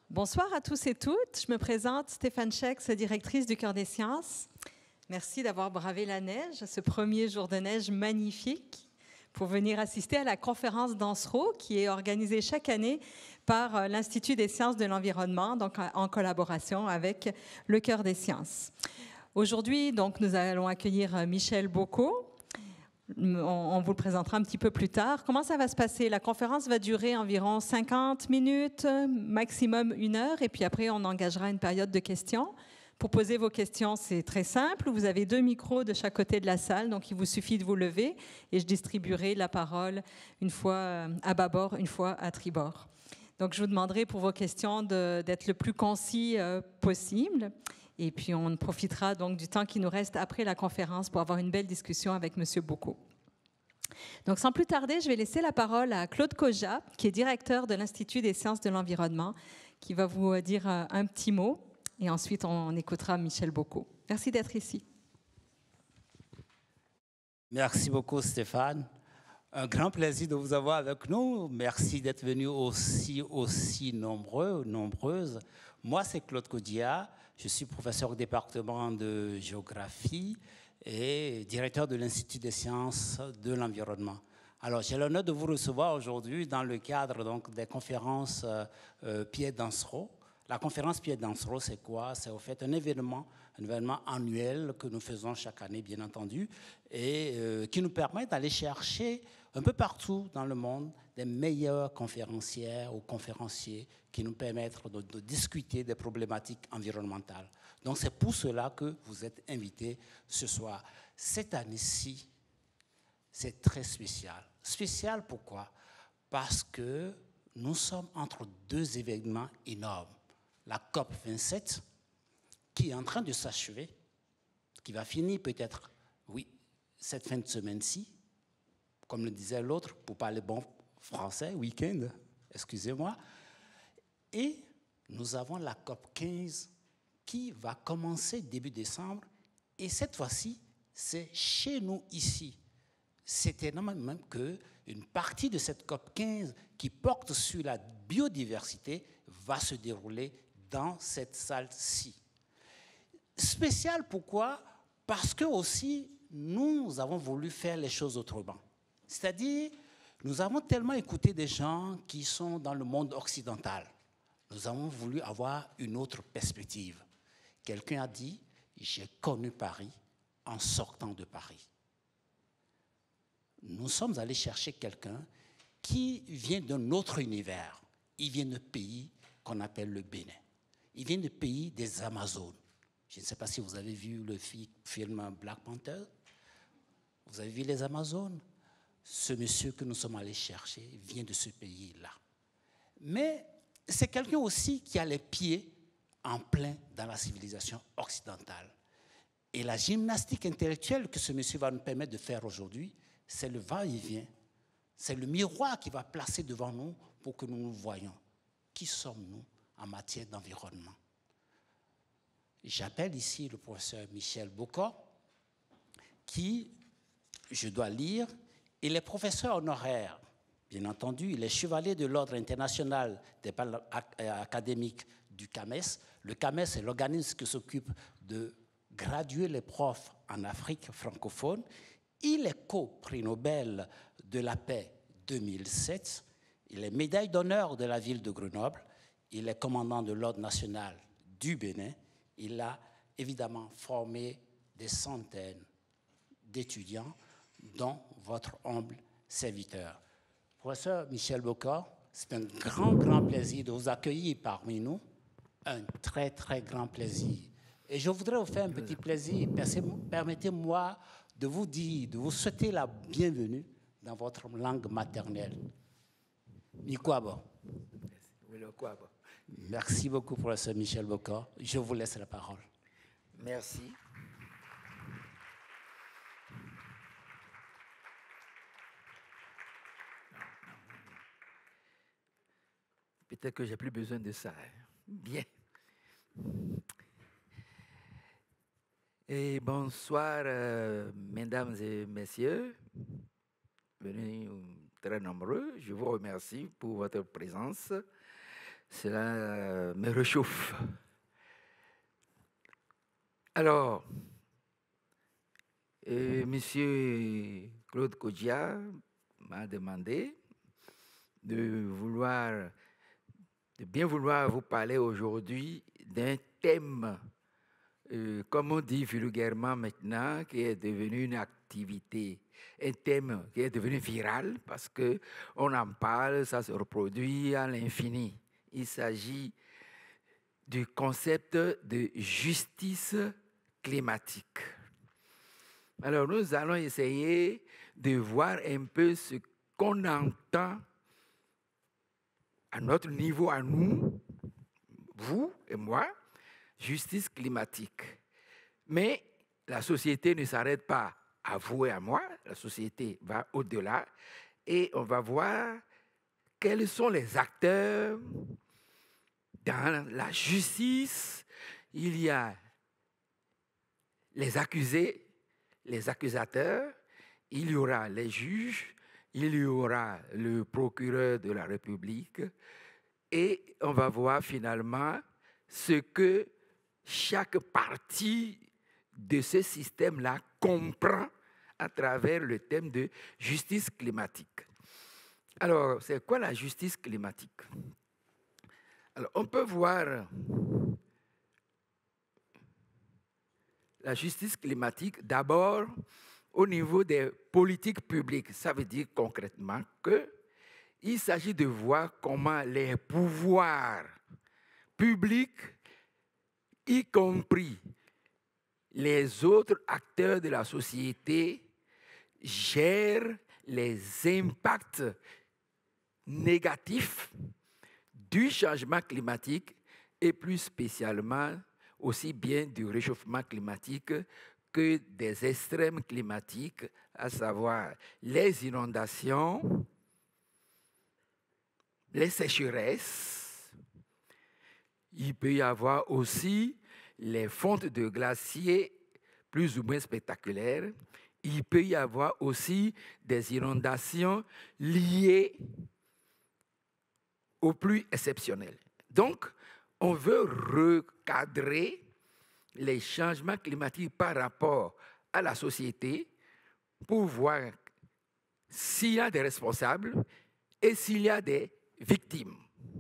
Bonsoir à tous et toutes. Je me présente, Stéphane Schex, directrice du Cœur des Sciences. Merci d'avoir bravé la neige, ce premier jour de neige magnifique, pour venir assister à la conférence Dansereau qui est organisée chaque année par l'Institut des sciences de l'environnement, donc en collaboration avec le Cœur des Sciences. Aujourd'hui, donc, nous allons accueillir Michel Bocco. On vous le présentera un petit peu plus tard. Comment ça va se passer? La conférence va durer environ 50 minutes, maximum 1 heure, et puis après, on engagera une période de questions. Pour poser vos questions, c'est très simple. Vous avez 2 micros de chaque côté de la salle, donc il vous suffit de vous lever, et je distribuerai la parole une fois à bâbord, une fois à tribord. Donc, je vous demanderai pour vos questions d'être le plus concis possible. Et puis, on profitera donc du temps qui nous reste après la conférence pour avoir une belle discussion avec M. Bocco. Donc, sans plus tarder, je vais laisser la parole à Claude Koja, qui est directeur de l'Institut des sciences de l'environnement, qui va vous dire un petit mot. Et ensuite, on écoutera Michel Bocco. Merci d'être ici. Merci beaucoup, Stéphane. Un grand plaisir de vous avoir avec nous. Merci d'être venus aussi nombreux, nombreuses. Moi, c'est Claude Koja. Je suis professeur au département de géographie et directeur de l'Institut des sciences de l'environnement. Alors, j'ai l'honneur de vous recevoir aujourd'hui dans le cadre donc, des conférences Pierre Dansereau. La conférence Pierre Dansereau, c'est quoi? C'est au fait un événement annuel que nous faisons chaque année, bien entendu, et qui nous permet d'aller chercher un peu partout dans le monde des meilleurs conférencières ou conférenciers qui nous permettent de discuter des problématiques environnementales. Donc, c'est pour cela que vous êtes invités ce soir. Cette année-ci, c'est très spécial. Spécial pourquoi? Parce que nous sommes entre 2 événements énormes. La COP 27, qui est en train de s'achever, qui va finir peut-être, oui, cette fin de semaine-ci, comme le disait l'autre, pour parler bon français, week-end, excusez-moi. Et nous avons la COP 15 qui va commencer début décembre. Et cette fois-ci, c'est chez nous ici. C'est énorme même qu'une partie de cette COP 15 qui porte sur la biodiversité va se dérouler dans cette salle-ci. Spécial pourquoi? Parce que aussi, nous avons voulu faire les choses autrement. C'est-à-dire, nous avons tellement écouté des gens qui sont dans le monde occidental. Nous avons voulu avoir une autre perspective. Quelqu'un a dit, j'ai connu Paris en sortant de Paris. Nous sommes allés chercher quelqu'un qui vient d'un autre univers. Il vient d'un pays qu'on appelle le Bénin. Il vient du pays des Amazones. Je ne sais pas si vous avez vu le film Black Panther. Vous avez vu les Amazones? Ce monsieur que nous sommes allés chercher vient de ce pays-là. Mais c'est quelqu'un aussi qui a les pieds en plein dans la civilisation occidentale. Et la gymnastique intellectuelle que ce monsieur va nous permettre de faire aujourd'hui, c'est le va-et-vient. C'est le miroir qui va placer devant nous pour que nous nous voyions. Qui sommes-nous en matière d'environnement? J'appelle ici le professeur Michel Bocco, qui, je dois lire, il est professeur honoraire, bien entendu, il est chevalier de l'Ordre international des palmes académiques du CAMES. Le CAMES est l'organisme qui s'occupe de graduer les profs en Afrique francophone. Il est co-prix Nobel de la paix 2007. Il est médaille d'honneur de la ville de Grenoble. Il est commandant de l'Ordre national du Bénin. Il a évidemment formé des centaines d'étudiants, dont votre humble serviteur. Professeur Michel Bocco, c'est un grand plaisir de vous accueillir parmi nous. Un très grand plaisir. Et je voudrais vous faire un petit plaisir. Permettez-moi de vous dire, de vous souhaiter la bienvenue dans votre langue maternelle. Nikwabo. Merci beaucoup, professeur Michel Bocco. Je vous laisse la parole. Merci. Peut-être que j'ai plus besoin de ça. Bien. Et bonsoir, mesdames et messieurs. Venus très nombreux. Je vous remercie pour votre présence. Cela me réchauffe. Alors, Monsieur Claude Kodia m'a demandé de bien vouloir vous parler aujourd'hui d'un thème, comme on dit vulgairement maintenant, qui est devenu une activité, un thème qui est devenu viral parce qu'on en parle, ça se reproduit à l'infini. Il s'agit du concept de justice climatique. Alors, nous allons essayer de voir un peu ce qu'on entend à notre niveau, à nous, vous et moi, justice climatique. Mais la société ne s'arrête pas à vous et à moi, la société va au-delà et on va voir quels sont les acteurs dans la justice. Il y a les accusés, les accusateurs, il y aura les juges, il y aura le procureur de la République et on va voir finalement ce que chaque partie de ce système-là comprend à travers le thème de justice climatique. Alors, c'est quoi la justice climatique? Alors, on peut voir la justice climatique d'abord au niveau des politiques publiques. Ça veut dire concrètement qu'il s'agit de voir comment les pouvoirs publics, y compris les autres acteurs de la société, gèrent les impacts négatifs du changement climatique et plus spécialement aussi bien du réchauffement climatique que des extrêmes climatiques, à savoir les inondations, les sécheresses. Il peut y avoir aussi les fontes de glaciers plus ou moins spectaculaires. Il peut y avoir aussi des inondations liées aux pluies exceptionnelles. Donc, on veut recadrer les changements climatiques par rapport à la société pour voir s'il y a des responsables et s'il y a des victimes.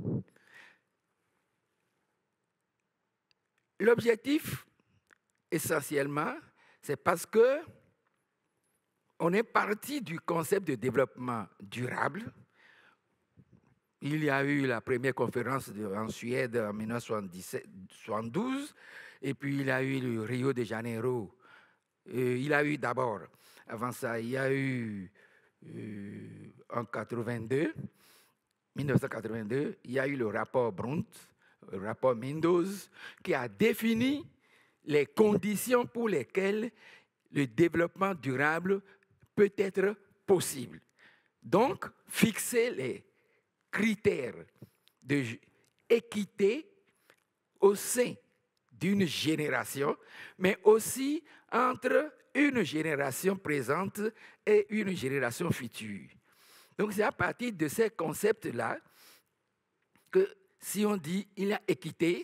L'objectif, essentiellement, c'est parce que on est parti du concept de développement durable. Il y a eu la première conférence en Suède en 1972, et puis il y a eu le Rio de Janeiro. Il y a eu d'abord, avant ça, il y a eu en 1982, il y a eu le rapport Brunt, le rapport Mendoza, qui a défini les conditions pour lesquelles le développement durable peut être possible. Donc, fixer les critères d'équité au sein d'une génération, mais aussi entre une génération présente et une génération future. Donc, c'est à partir de ces concepts-là que si on dit il y a équité,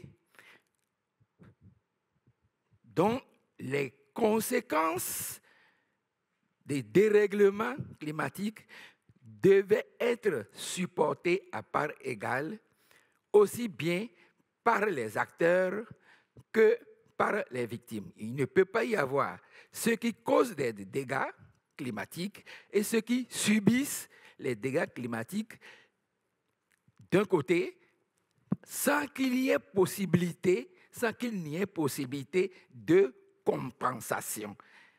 dont les conséquences des dérèglements climatiques devaient être supportées à part égale, aussi bien par les acteurs que par les victimes. Il ne peut pas y avoir ceux qui causent des dégâts climatiques et ceux qui subissent les dégâts climatiques d'un côté, sans qu'il n'y ait possibilité de compensation.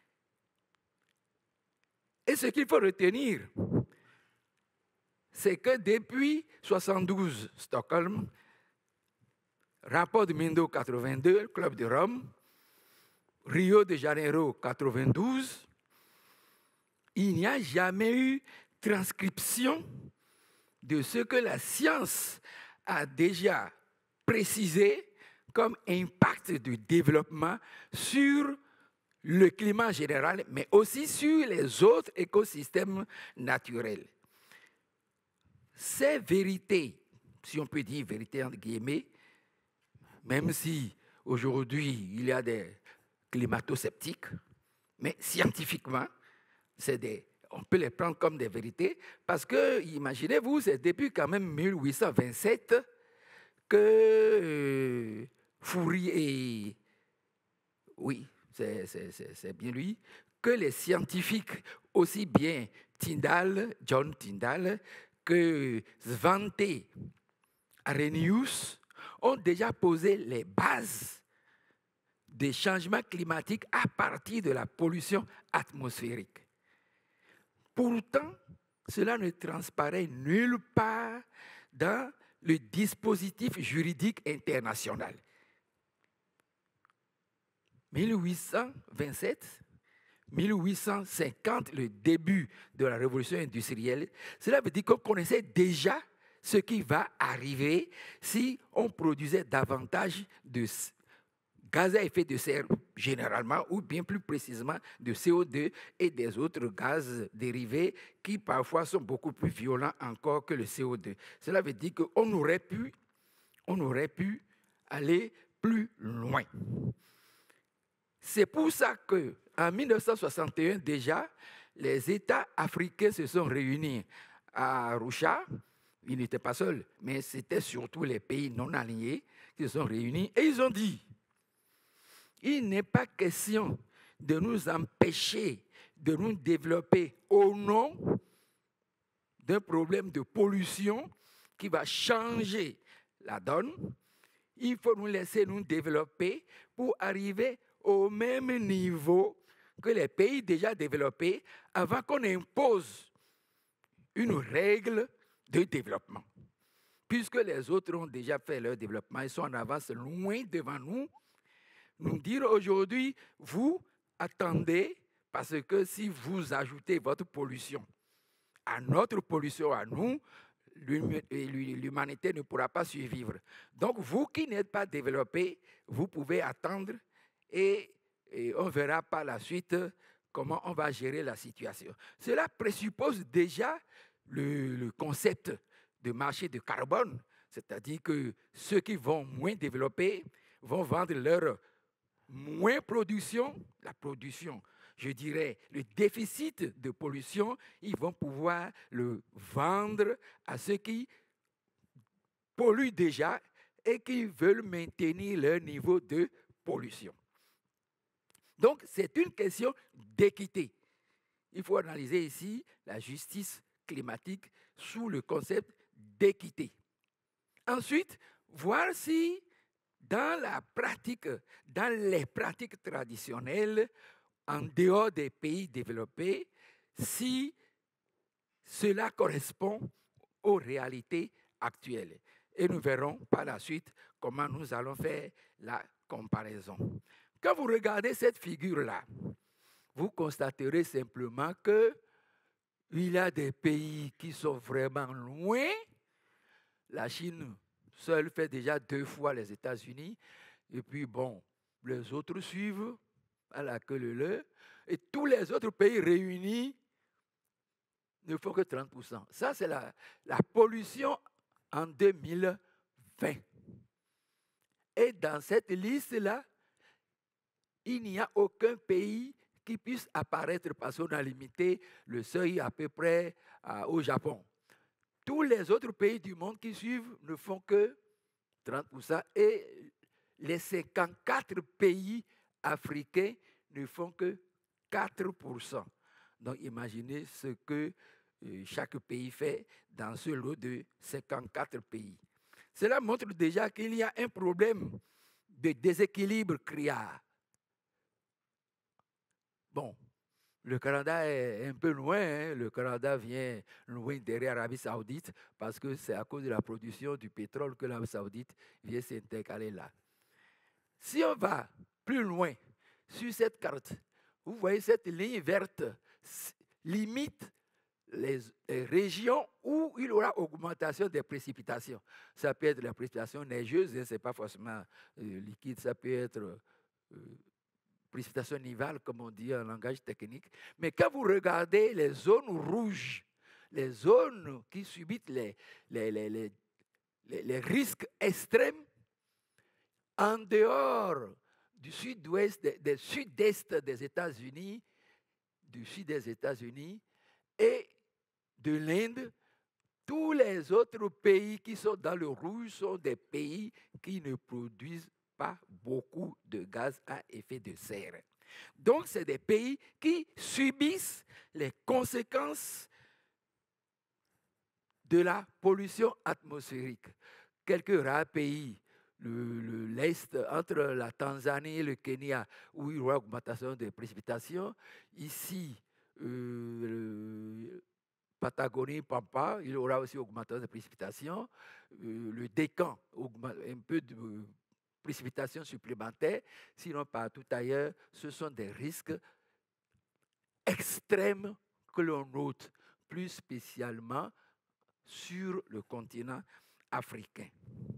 Et ce qu'il faut retenir, c'est que depuis 1972, Stockholm, rapport de Mendoza 82, Club de Rome, Rio de Janeiro 92, il n'y a jamais eu transcription de ce que la science a déjà précisé comme impact du développement sur le climat général, mais aussi sur les autres écosystèmes naturels. Ces vérités si on peut dire vérité entre guillemets, même si aujourd'hui il y a des climato-sceptiques, mais scientifiquement, on peut les prendre comme des vérités, parce que, imaginez-vous, c'est depuis quand même 1827 que Fourier, oui, c'est bien lui, que les scientifiques, aussi bien John Tyndall, que Svante Arrhenius, ont déjà posé les bases des changements climatiques à partir de la pollution atmosphérique. Pourtant, cela ne transparaît nulle part dans le dispositif juridique international. 1827, 1850, le début de la révolution industrielle, cela veut dire qu'on connaissait déjà ce qui va arriver si on produisait davantage de gaz à effet de serre, généralement, ou bien plus précisément de CO2 et des autres gaz dérivés qui parfois sont beaucoup plus violents encore que le CO2. Cela veut dire qu'on aurait pu aller plus loin. C'est pour ça qu'en 1961 déjà, les États africains se sont réunis à Arusha. Ils n'étaient pas seuls, mais c'était surtout les pays non alignés qui se sont réunis et ils ont dit: il n'est pas question de nous empêcher de nous développer au nom d'un problème de pollution qui va changer la donne. Il faut nous laisser nous développer pour arriver au même niveau que les pays déjà développés avant qu'on impose une règle de développement. Puisque les autres ont déjà fait leur développement, ils sont en avance loin devant nous. Nous dire aujourd'hui, vous attendez, parce que si vous ajoutez votre pollution à notre pollution à nous, l'humanité ne pourra pas survivre. Donc, vous qui n'êtes pas développés, vous pouvez attendre et on verra par la suite comment on va gérer la situation. Cela présuppose déjà le concept de marché de carbone, c'est-à-dire que ceux qui vont moins développer vont vendre leur moins production, la production, je dirais, le déficit de pollution, ils vont pouvoir le vendre à ceux qui polluent déjà et qui veulent maintenir leur niveau de pollution. Donc, c'est une question d'équité. Il faut analyser ici la justice climatique sous le concept d'équité. Ensuite, voir si dans les pratiques traditionnelles, en dehors des pays développés, si cela correspond aux réalités actuelles. Et nous verrons par la suite comment nous allons faire la comparaison. Quand vous regardez cette figure-là, vous constaterez simplement qu'il y a des pays qui sont vraiment loin. La Chine seule fait déjà 2 fois les États-Unis. Et puis, bon, les autres suivent à la queue leu. Et tous les autres pays réunis ne font que 30%. Ça, c'est la pollution en 2020. Et dans cette liste-là, il n'y a aucun pays qui puisse apparaître parce qu'on a limité le seuil à peu près au Japon. Tous les autres pays du monde qui suivent ne font que 30% et les 54 pays africains ne font que 4%. Donc imaginez ce que chaque pays fait dans ce lot de 54 pays. Cela montre déjà qu'il y a un problème de déséquilibre criard. Bon, le Canada est un peu loin, hein. Le Canada vient loin derrière l'Arabie Saoudite parce que c'est à cause de la production du pétrole que l'Arabie Saoudite vient s'intercaler là. Si on va plus loin sur cette carte, vous voyez cette ligne verte limite les régions où il y aura augmentation des précipitations. Ça peut être la précipitation neigeuse, hein, ce n'est pas forcément liquide, ça peut être précipitation nivale, comme on dit en langage technique. Mais quand vous regardez les zones rouges, les zones qui subissent les risques extrêmes en dehors du sud-ouest, des sud-est des États-Unis, du sud des États-Unis et de l'Inde. Tous les autres pays qui sont dans le rouge sont des pays qui ne produisent pas beaucoup de gaz à effet de serre. Donc, c'est des pays qui subissent les conséquences de la pollution atmosphérique. Quelques rares pays, l'Est, entre la Tanzanie et le Kenya, où il y aura augmentation des précipitations. Ici, Patagonie, Pampa, il y aura aussi augmentation des précipitations. Le Décan, un peu de précipitations supplémentaires. Sinon, partout ailleurs, ce sont des risques extrêmes que l'on note, plus spécialement sur le continent africain.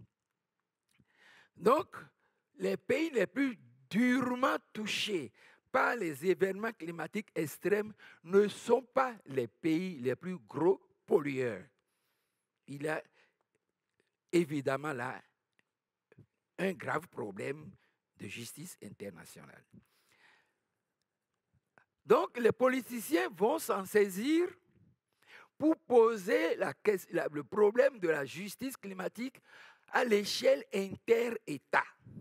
Donc, les pays les plus durement touchés par les événements climatiques extrêmes ne sont pas les pays les plus gros pollueurs. Il y a évidemment là un grave problème de justice internationale. Donc, les politiciens vont s'en saisir pour poser le problème de la justice climatique à l'échelle inter-État.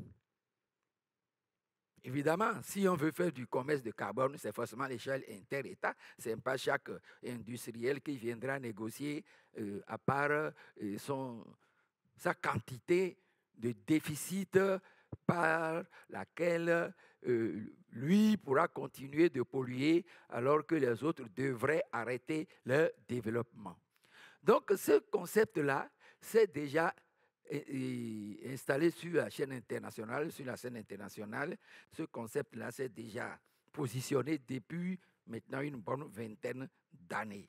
Évidemment, si on veut faire du commerce de carbone, c'est forcément à l'échelle inter-État. Ce n'est pas chaque industriel qui viendra négocier à part sa quantité de déficit par laquelle lui pourra continuer de polluer alors que les autres devraient arrêter leur développement. Donc, ce concept-là, c'est déjà installé sur la scène internationale. Ce concept-là s'est déjà positionné depuis maintenant une bonne vingtaine d'années.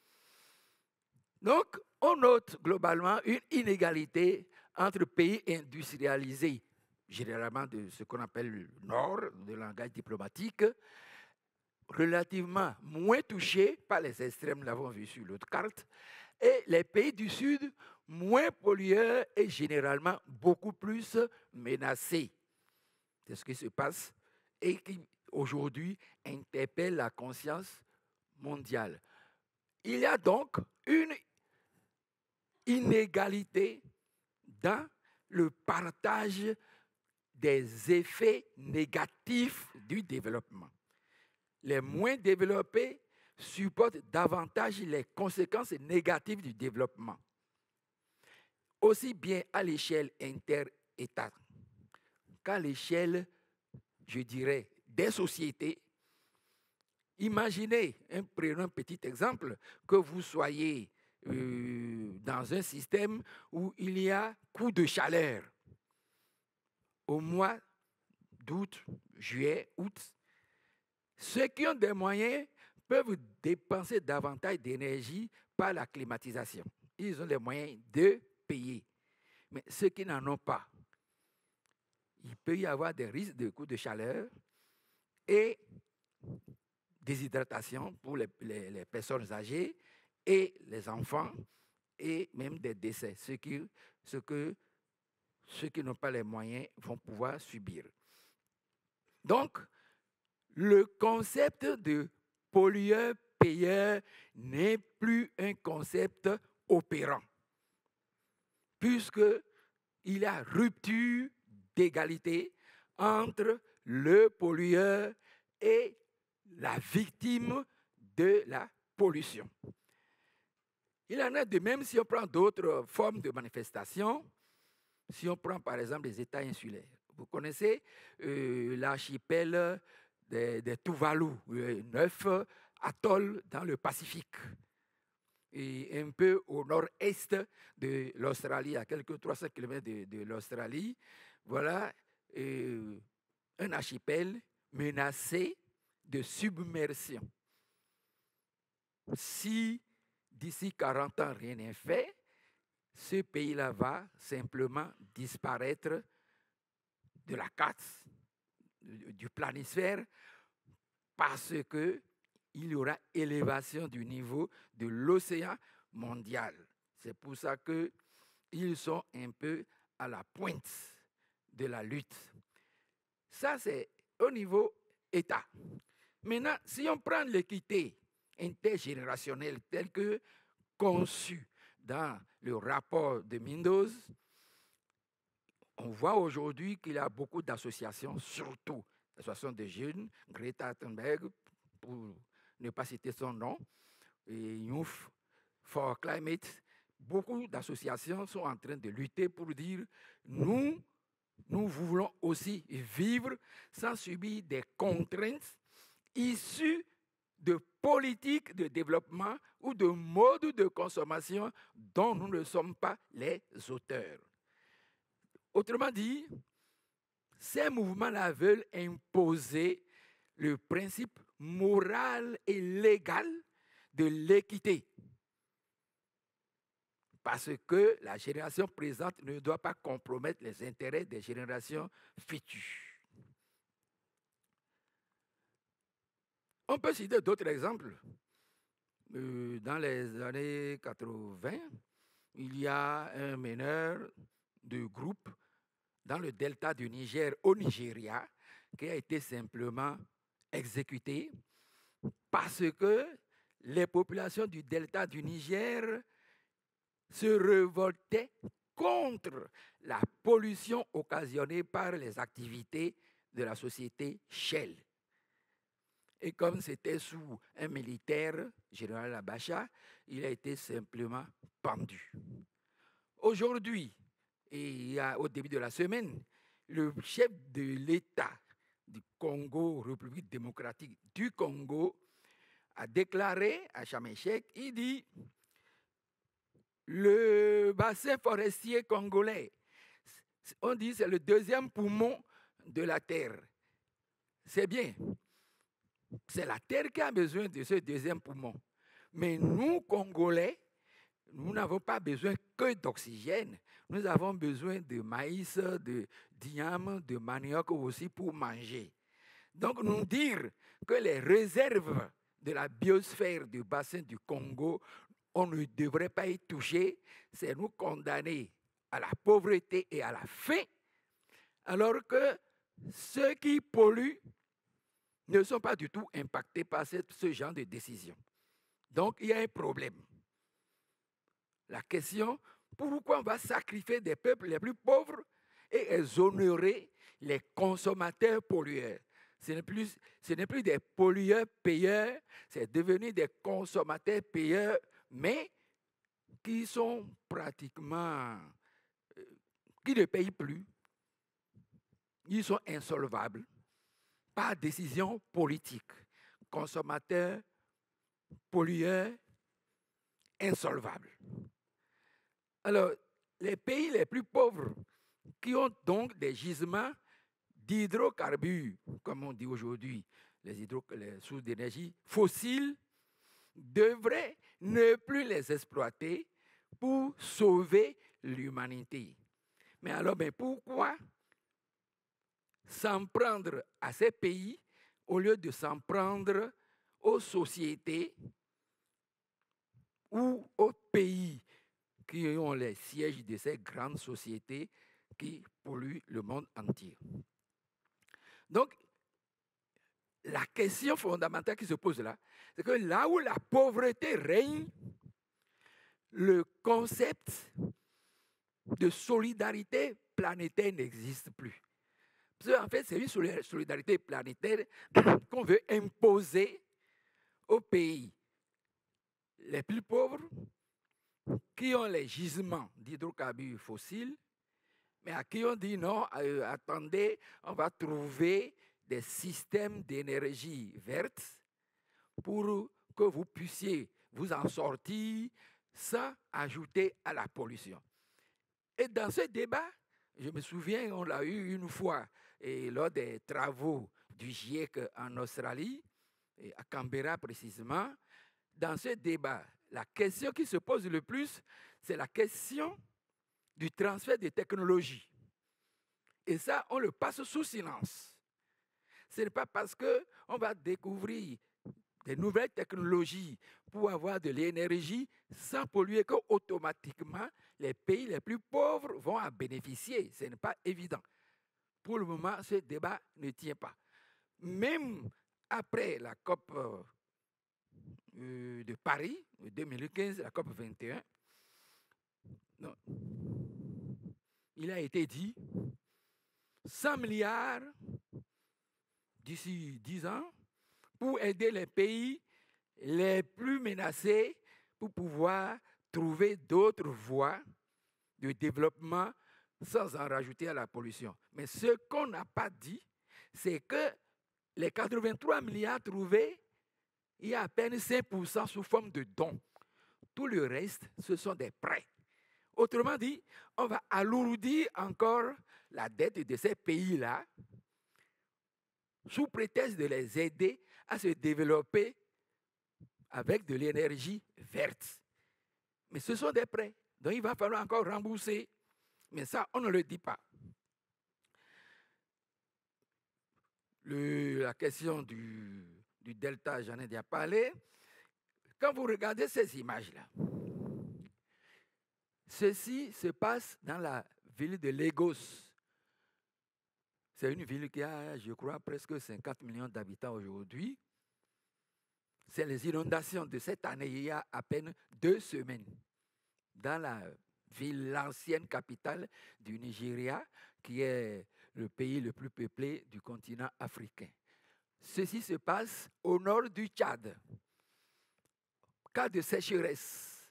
Donc, on note globalement une inégalité entre pays industrialisés, généralement de ce qu'on appelle le Nord, de langage diplomatique, relativement moins touchés par les extrêmes, nous l'avons vu sur l'autre carte, et les pays du Sud, moins pollueurs et généralement beaucoup plus menacés. C'est ce qui se passe et qui, aujourd'hui, interpelle la conscience mondiale. Il y a donc une inégalité dans le partage des effets négatifs du développement. Les moins développés supportent davantage les conséquences négatives du développement, aussi bien à l'échelle inter-État qu'à l'échelle, je dirais, des sociétés. Imaginez, prenons un petit exemple, que vous soyez dans un système où il y a coup de chaleur au mois d'août, juillet, août. Ceux qui ont des moyens peuvent dépenser davantage d'énergie par la climatisation. Ils ont les moyens de payer. Mais ceux qui n'en ont pas, il peut y avoir des risques de coups de chaleur et déshydratation pour les personnes âgées et les enfants et même des décès, ce que ceux qui n'ont pas les moyens vont pouvoir subir. Donc, le concept de pollueur-payeur n'est plus un concept opérant, puisqu'il y a rupture d'égalité entre le pollueur et la victime de la pollution. Il en est de même si on prend d'autres formes de manifestations, si on prend par exemple les États insulaires. Vous connaissez l'archipel des Tuvalu, 9 atolls dans le Pacifique, et un peu au nord-est de l'Australie, à quelques 300 km de l'Australie. Voilà un archipel menacé de submersion. Si d'ici 40 ans rien n'est fait, ce pays-là va simplement disparaître de la carte du planisphère parce qu'il y aura élévation du niveau de l'océan mondial. C'est pour ça que ils sont un peu à la pointe de la lutte. Ça, c'est au niveau État. Maintenant, si on prend l'équité intergénérationnelle telle que conçue dans le rapport de Mendoza, on voit aujourd'hui qu'il y a beaucoup d'associations, surtout l'association des jeunes, Greta Thunberg, pour ne pas citer son nom, et Youth for Climate. Beaucoup d'associations sont en train de lutter pour dire nous voulons aussi vivre sans subir des contraintes issues de politiques de développement ou de modes de consommation dont nous ne sommes pas les auteurs. Autrement dit, ces mouvements-là veulent imposer le principe moral et légal de l'équité. Parce que la génération présente ne doit pas compromettre les intérêts des générations futures. On peut citer d'autres exemples. Dans les années 80, il y a un meneur de groupe dans le delta du Niger, au Nigeria, qui a été simplement exécuté parce que les populations du delta du Niger se révoltaient contre la pollution occasionnée par les activités de la société Shell. Et comme c'était sous un militaire, général Abacha, il a été simplement pendu. Aujourd'hui, et au début de la semaine, le chef de l'État du Congo, République démocratique du Congo, a déclaré à Chamechek, il dit le bassin forestier congolais, on dit c'est le deuxième poumon de la terre. C'est bien. C'est la terre qui a besoin de ce deuxième poumon. Mais nous, Congolais, nous n'avons pas besoin que d'oxygène. Nous avons besoin de maïs, de diam, de manioc aussi pour manger. Donc, nous dire que les réserves de la biosphère du bassin du Congo, on ne devrait pas y toucher, c'est nous condamner à la pauvreté et à la faim, alors que ceux qui polluent ne sont pas du tout impactés par ce genre de décision. Donc, il y a un problème. La question, pourquoi on va sacrifier des peuples les plus pauvres et exonérer les consommateurs pollueurs? Ce n'est plus des pollueurs-payeurs, c'est devenu des consommateurs-payeurs, mais qui sont pratiquement, qui ne payent plus. Ils sont insolvables par décision politique. Consommateurs, pollueurs, insolvables. Alors, les pays les plus pauvres qui ont donc des gisements d'hydrocarbures, comme on dit aujourd'hui, les sources d'énergie fossiles, devraient ne plus les exploiter pour sauver l'humanité. Mais alors, pourquoi s'en prendre à ces pays au lieu de s'en prendre aux sociétés ou aux pays qui ont les sièges de ces grandes sociétés qui polluent le monde entier? Donc, la question fondamentale qui se pose là, c'est que là où la pauvreté règne, le concept de solidarité planétaire n'existe plus. Parce qu'en fait, c'est une solidarité planétaire qu'on veut imposer aux pays les plus pauvres qui ont les gisements d'hydrocarbures fossiles, mais à qui on dit non, attendez, on va trouver des systèmes d'énergie verte pour que vous puissiez vous en sortir sans ajouter à la pollution. Et dans ce débat, je me souviens, on l'a eu une fois et lors des travaux du GIEC en Australie, et à Canberra précisément. Dans ce débat, la question qui se pose le plus, c'est la question du transfert des technologies. Et ça, on le passe sous silence. Ce n'est pas parce qu'on va découvrir des nouvelles technologies pour avoir de l'énergie sans polluer, qu'automatiquement, les pays les plus pauvres vont en bénéficier. Ce n'est pas évident. Pour le moment, ce débat ne tient pas. Même après la COP de Paris, 2015, la COP 21, non, il a été dit 100 milliards d'ici 10 ans pour aider les pays les plus menacés pour pouvoir trouver d'autres voies de développement sans en rajouter à la pollution. Mais ce qu'on n'a pas dit, c'est que les 83 milliards trouvés, il y a à peine 5% sous forme de dons. Tout le reste, ce sont des prêts. Autrement dit, on va alourdir encore la dette de ces pays-là sous prétexte de les aider à se développer avec de l'énergie verte. Mais ce sont des prêts, donc il va falloir encore rembourser. Mais ça, on ne le dit pas. La question du delta, j'en ai déjà parlé. Quand vous regardez ces images-là, ceci se passe dans la ville de Lagos. C'est une ville qui a, je crois, presque 50 millions d'habitants aujourd'hui. C'est les inondations de cette année, il y a à peine 2 semaines, dans la ville, l'ancienne capitale du Nigeria, qui est le pays le plus peuplé du continent africain. Ceci se passe au nord du Tchad. Cas de sécheresse.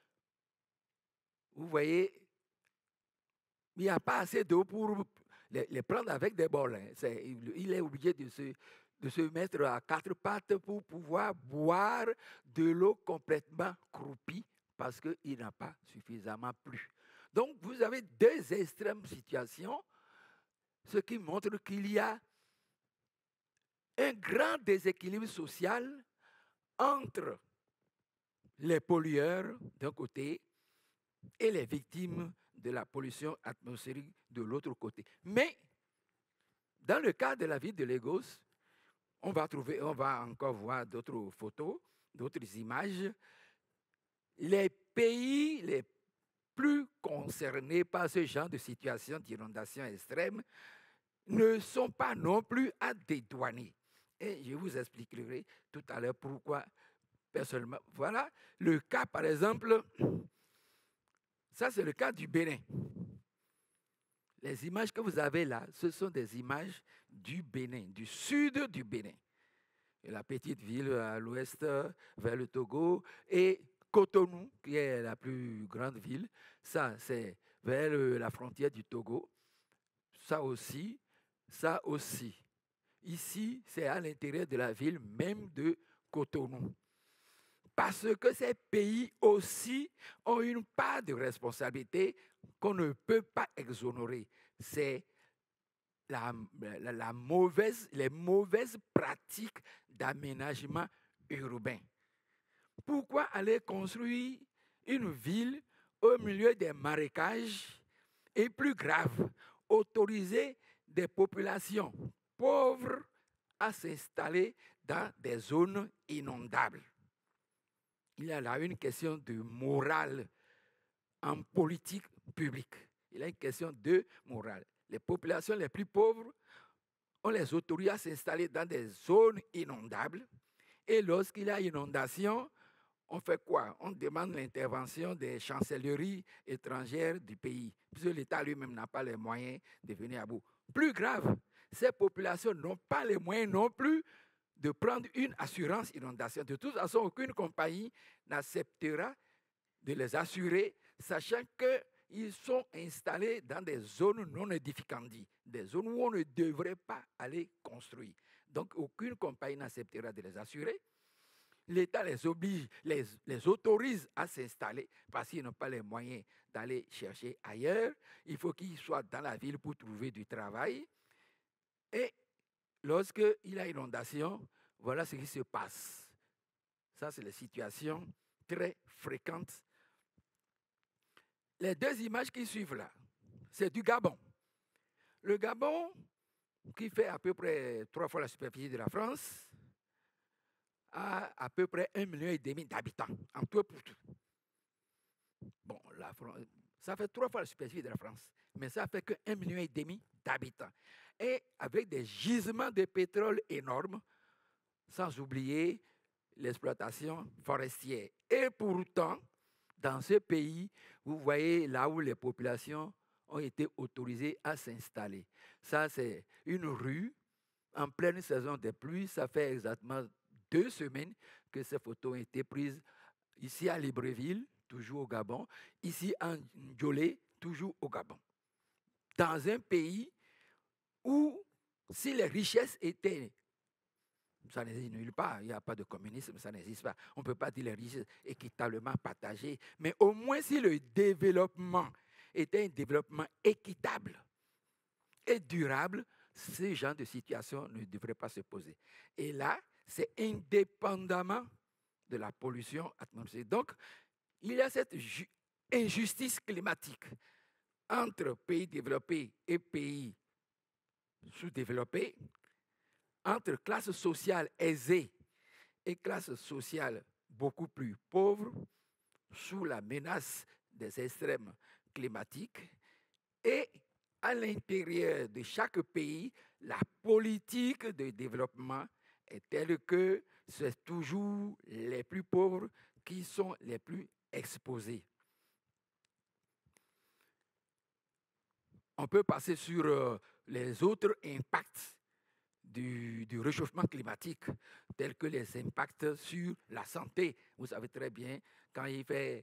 Vous voyez, il n'y a pas assez d'eau pour les prendre avec des bols. Il est obligé de se mettre à 4 pattes pour pouvoir boire de l'eau complètement croupie parce qu'il n'a pas suffisamment plu. Donc, vous avez 2 extrêmes situations, ce qui montre qu'il y a un grand déséquilibre social entre les pollueurs d'un côté et les victimes de la pollution atmosphérique de l'autre côté. Mais, dans le cas de la ville de Lagos, on va encore voir d'autres photos, d'autres images. Les pays les plus concernés par ce genre de situation d'inondation extrême ne sont pas non plus à dédouaner. Et je vous expliquerai tout à l'heure pourquoi personnellement. Voilà le cas, par exemple, ça c'est le cas du Bénin. Les images que vous avez là, ce sont des images du Bénin, du sud du Bénin. Et la petite ville à l'ouest vers le Togo et Cotonou, qui est la plus grande ville, ça c'est vers la frontière du Togo. Ça aussi, ça aussi. Ici, c'est à l'intérieur de la ville même de Cotonou. Parce que ces pays aussi ont une part de responsabilité qu'on ne peut pas exonérer. C'est les mauvaises pratiques d'aménagement urbain. Pourquoi aller construire une ville au milieu des marécages et plus grave, autoriser des populations pauvres à s'installer dans des zones inondables? Il y a là une question de morale en politique publique. Il y a une question de morale. Les populations les plus pauvres, on les autorise à s'installer dans des zones inondables. Et lorsqu'il y a inondation, on fait quoi? On demande l'intervention des chancelleries étrangères du pays, puisque l'État lui-même n'a pas les moyens de venir à bout. Plus grave, ces populations n'ont pas les moyens non plus de prendre une assurance inondation. De toute façon, aucune compagnie n'acceptera de les assurer, sachant qu'ils sont installés dans des zones non édificantes, des zones où on ne devrait pas aller construire. Donc, aucune compagnie n'acceptera de les assurer. L'État les oblige, les autorise à s'installer parce qu'ils n'ont pas les moyens d'aller chercher ailleurs. Il faut qu'ils soient dans la ville pour trouver du travail. Et lorsqu'il y a inondation, voilà ce qui se passe. Ça, c'est les situations très fréquentes. Les 2 images qui suivent là, c'est du Gabon. Le Gabon, qui fait à peu près 3 fois la superficie de la France, a à peu près 1,5 million d'habitants, en tout et pour tout. Bon, la France, ça fait 3 fois la superficie de la France, mais ça fait que 1,5 million d'habitants. Et avec des gisements de pétrole énormes, sans oublier l'exploitation forestière. Et pourtant, dans ce pays, vous voyez là où les populations ont été autorisées à s'installer. Ça, c'est une rue en pleine saison des pluies. Ça fait exactement 2 semaines que ces photos ont été prises ici à Libreville, toujours au Gabon, ici en Ndiolé, toujours au Gabon. Dans un pays où, si les richesses étaient, ça n'existe nulle part, il n'y a pas de communisme, ça n'existe pas. On ne peut pas dire les richesses équitablement partagées, mais au moins si le développement était un développement équitable et durable, ce genre de situation ne devrait pas se poser. Et là, c'est indépendamment de la pollution atmosphérique. Donc, il y a cette injustice climatique entre pays développés et pays sous-développés, entre classes sociales aisées et classes sociales beaucoup plus pauvres, sous la menace des extrêmes climatiques. Et à l'intérieur de chaque pays, la politique de développement est telle que c'est toujours les plus pauvres qui sont les plus exposés. On peut passer sur les autres impacts du réchauffement climatique, tels que les impacts sur la santé. Vous savez très bien, quand il fait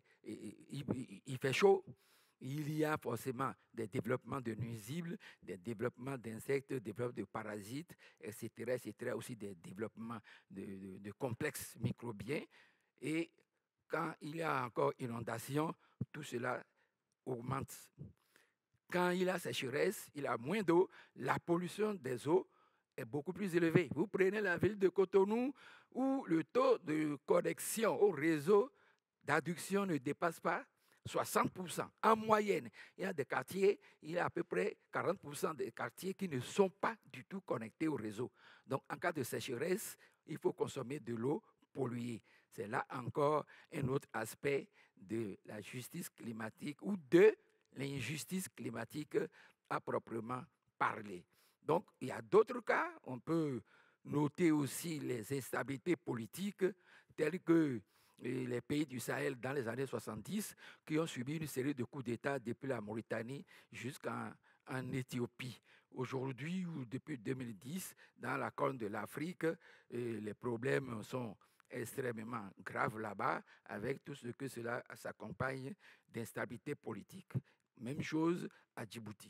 chaud, il y a forcément des développements de nuisibles, des développements d'insectes, des développements de parasites, etc., etc., aussi des développements de complexes microbiens. Et quand il y a encore inondation, tout cela augmente. Quand il y a sécheresse, il y a moins d'eau, la pollution des eaux est beaucoup plus élevée. Vous prenez la ville de Cotonou où le taux de connexion au réseau d'adduction ne dépasse pas 60%. En moyenne, il y a des quartiers, il y a à peu près 40% des quartiers qui ne sont pas du tout connectés au réseau. Donc, en cas de sécheresse, il faut consommer de l'eau polluée. C'est là encore un autre aspect de la justice climatique ou de l'injustice climatique à proprement parler. Donc, il y a d'autres cas. On peut noter aussi les instabilités politiques telles que les pays du Sahel dans les années 70 qui ont subi une série de coups d'État depuis la Mauritanie jusqu'en Éthiopie. Aujourd'hui ou depuis 2010, dans la Corne de l'Afrique, les problèmes sont extrêmement graves là-bas avec tout ce que cela s'accompagne d'instabilité politique. Même chose à Djibouti.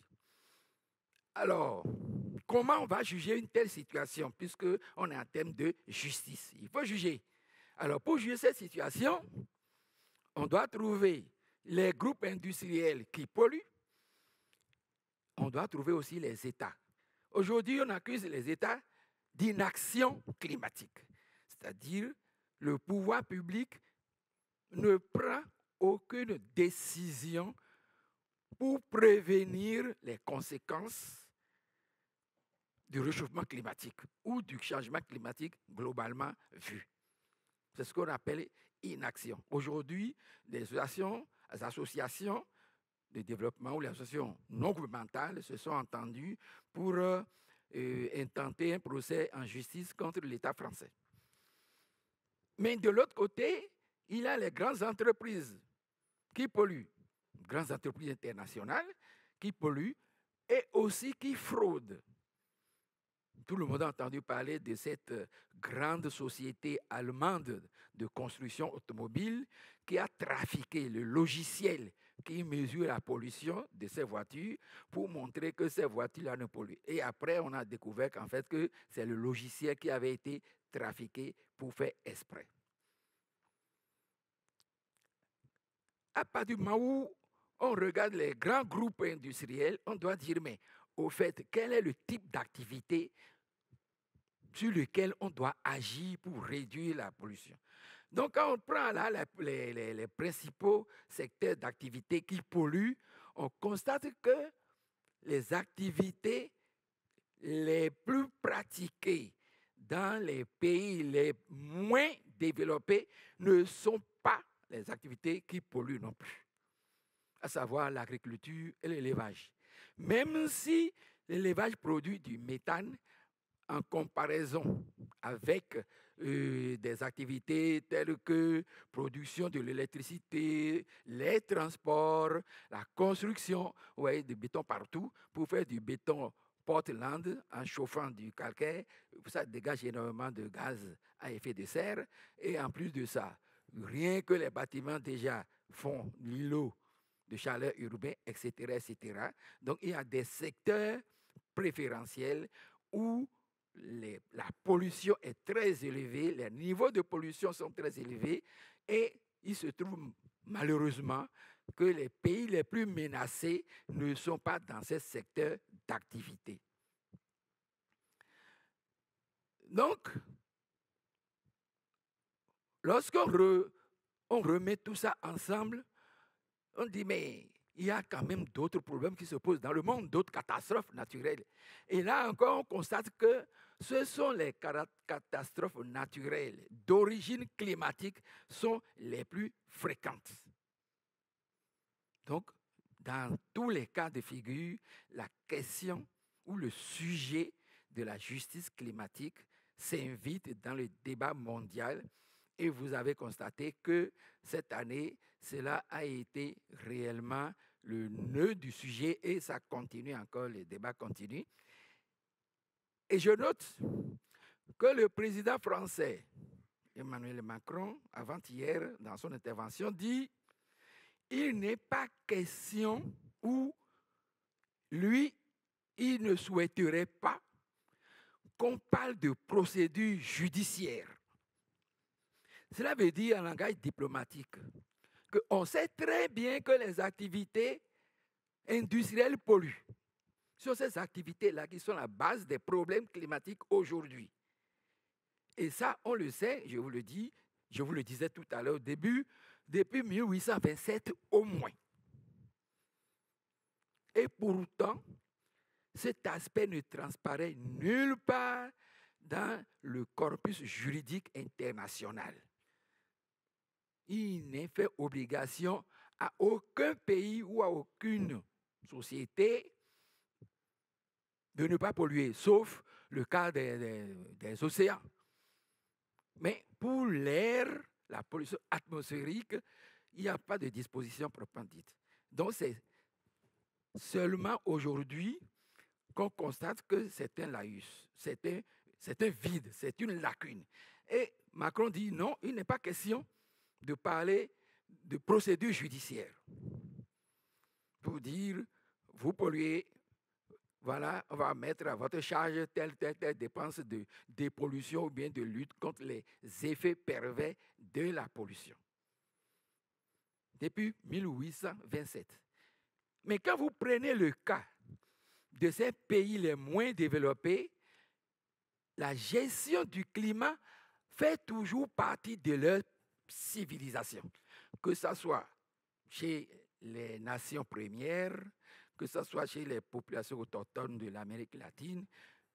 Alors, comment on va juger une telle situation puisqu'on est en termes de justice? Il faut juger. Alors, pour juger cette situation, on doit trouver les groupes industriels qui polluent. On doit trouver aussi les États. Aujourd'hui, on accuse les États d'inaction climatique. C'est-à-dire, le pouvoir public ne prend aucune décision pour prévenir les conséquences du réchauffement climatique ou du changement climatique globalement vu. C'est ce qu'on appelle inaction. Aujourd'hui, les associations de développement ou les associations non gouvernementales se sont entendues pour intenter un procès en justice contre l'État français. Mais de l'autre côté, il y a les grandes entreprises qui polluent, grandes entreprises internationales qui polluent et aussi qui fraudent. Tout le monde a entendu parler de cette grande société allemande de construction automobile qui a trafiqué le logiciel qui mesure la pollution de ces voitures pour montrer que ces voitures-là ne polluent. Et après, on a découvert qu'en fait, que c'est le logiciel qui avait été trafiqué pour faire exprès. À partir du moment où on regarde les grands groupes industriels, on doit dire, mais au fait, quel est le type d'activité sur lequel on doit agir pour réduire la pollution? Donc, quand on prend là les principaux secteurs d'activité qui polluent, on constate que les activités les plus pratiquées dans les pays les moins développés ne sont pas les activités qui polluent non plus, à savoir l'agriculture et l'élevage. Même si l'élevage produit du méthane, en comparaison avec des activités telles que production de l'électricité, les transports, la construction, vous voyez, du béton partout, pour faire du béton Portland en chauffant du calcaire, ça dégage énormément de gaz à effet de serre. Et en plus de ça, rien que les bâtiments déjà font l'îlot de chaleur urbain, etc., etc. Donc, il y a des secteurs préférentiels où la pollution est très élevée, les niveaux de pollution sont très élevés et il se trouve malheureusement que les pays les plus menacés ne sont pas dans ces secteurs d'activité. Donc, lorsqu'on remet tout ça ensemble, on dit, mais il y a quand même d'autres problèmes qui se posent dans le monde, d'autres catastrophes naturelles. Et là encore, on constate que ce sont les catastrophes naturelles d'origine climatique sont les plus fréquentes. Donc, dans tous les cas de figure, la question ou le sujet de la justice climatique s'invite dans le débat mondial. Et vous avez constaté que cette année, cela a été réellement le nœud du sujet et ça continue encore, le débat continue. Et je note que le président français, Emmanuel Macron, avant-hier, dans son intervention, dit il n'est pas question où lui, il ne souhaiterait pas qu'on parle de procédure judiciaire. Cela veut dire en langage diplomatique qu'on sait très bien que les activités industrielles polluent. Ce sont ces activités-là qui sont la base des problèmes climatiques aujourd'hui. Et ça, on le sait, je vous le dis, je vous le disais tout à l'heure au début, depuis 1827 au moins. Et pourtant, cet aspect ne transparaît nulle part dans le corpus juridique international. Il n'est fait obligation à aucun pays ou à aucune société de ne pas polluer, sauf le cas des océans. Mais pour l'air, la pollution atmosphérique, il n'y a pas de disposition proprement dite. Donc c'est seulement aujourd'hui qu'on constate que c'est un laïus, c'est un vide, c'est une lacune. Et Macron dit non, il n'est pas question de parler de procédure judiciaire pour dire, vous polluez, voilà, on va mettre à votre charge telle dépense de dépollution ou bien de lutte contre les effets pervers de la pollution. Depuis 1827. Mais quand vous prenez le cas de ces pays les moins développés, la gestion du climat fait toujours partie de leur civilisation. Que ce soit chez les nations premières, que ce soit chez les populations autochtones de l'Amérique latine,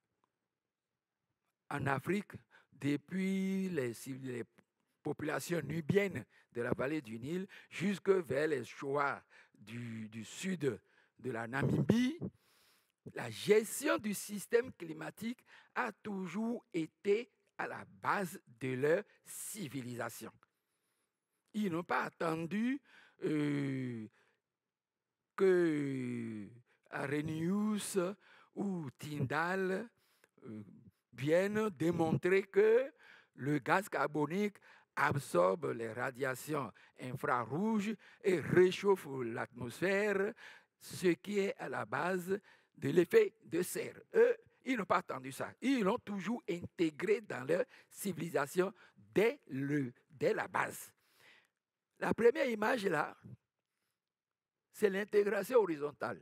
en Afrique, depuis les populations nubiennes de la vallée du Nil jusque vers les Shoa du sud de la Namibie, la gestion du système climatique a toujours été à la base de leur civilisation. Ils n'ont pas attendu que Arrhenius ou Tyndall viennent démontrer que le gaz carbonique absorbe les radiations infrarouges et réchauffe l'atmosphère, ce qui est à la base de l'effet de serre. Eux, ils n'ont pas attendu ça. Ils l'ont toujours intégré dans leur civilisation dès la base. La première image là, c'est l'intégration horizontale.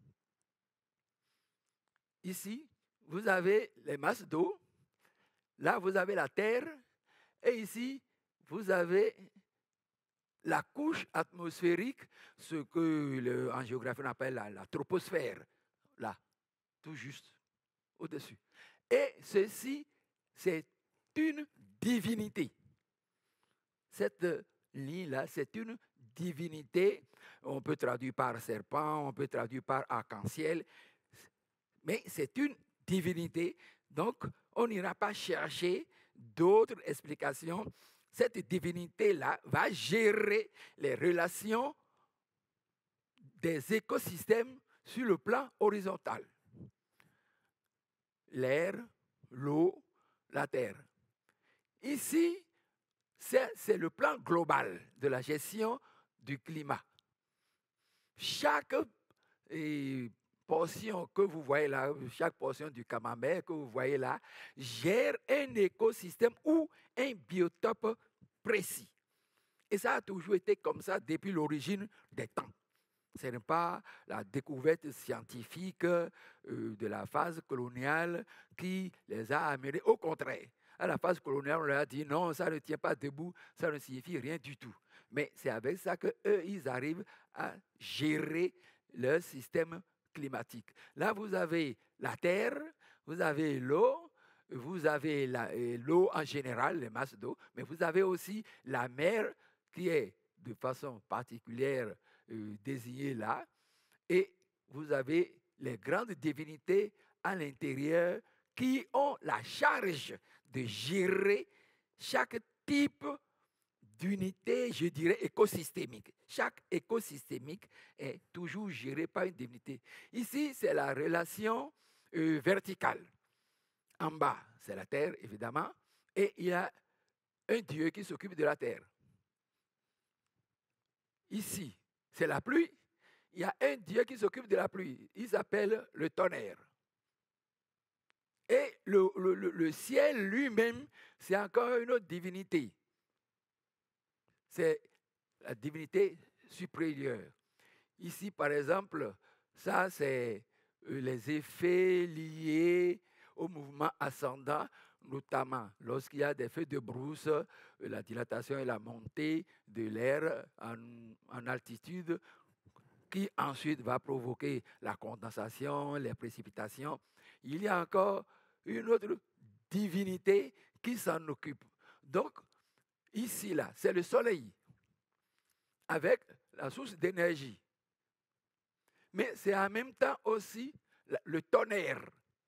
Ici, vous avez les masses d'eau. Là, vous avez la Terre. Et ici, vous avez la couche atmosphérique, ce que en géographie on appelle la troposphère. Là, tout juste, au-dessus. Et ceci c'est une divinité. Cette ligne-là, c'est une divinité. On peut traduire par serpent, on peut traduire par arc-en-ciel, mais c'est une divinité. Donc, on n'ira pas chercher d'autres explications. Cette divinité-là va gérer les relations des écosystèmes sur le plan horizontal. L'air, l'eau, la terre. Ici, c'est le plan global de la gestion du climat. Chaque portion que vous voyez là, chaque portion du camembert que vous voyez là, gère un écosystème ou un biotope précis. Et ça a toujours été comme ça depuis l'origine des temps. Ce n'est pas la découverte scientifique de la phase coloniale qui les a amenés. Au contraire, à la phase coloniale, on leur a dit non, ça ne tient pas debout, ça ne signifie rien du tout. Mais c'est avec ça qu'eux, ils arrivent à gérer leur système climatique. Là, vous avez la terre, vous avez l'eau, vous avez l'eau en général, les masses d'eau, mais vous avez aussi la mer qui est de façon particulière désignée là, et vous avez les grandes divinités à l'intérieur qui ont la charge de gérer chaque type d'unité, je dirais, écosystémique. Chaque écosystémique est toujours géré par une divinité. Ici, c'est la relation verticale. En bas, c'est la terre, évidemment, et il y a un dieu qui s'occupe de la terre. Ici, c'est la pluie. Il y a un dieu qui s'occupe de la pluie. Il s'appelle le tonnerre. Et le ciel lui-même, c'est encore une autre divinité. C'est la divinité supérieure. Ici, par exemple, ça, c'est les effets liés au mouvement ascendant, notamment lorsqu'il y a des feux de brousse, la dilatation et la montée de l'air en altitude, qui ensuite va provoquer la condensation, les précipitations. Il y a encore une autre divinité qui s'en occupe. Donc, ici, là, c'est le soleil, avec la source d'énergie. Mais c'est en même temps aussi le tonnerre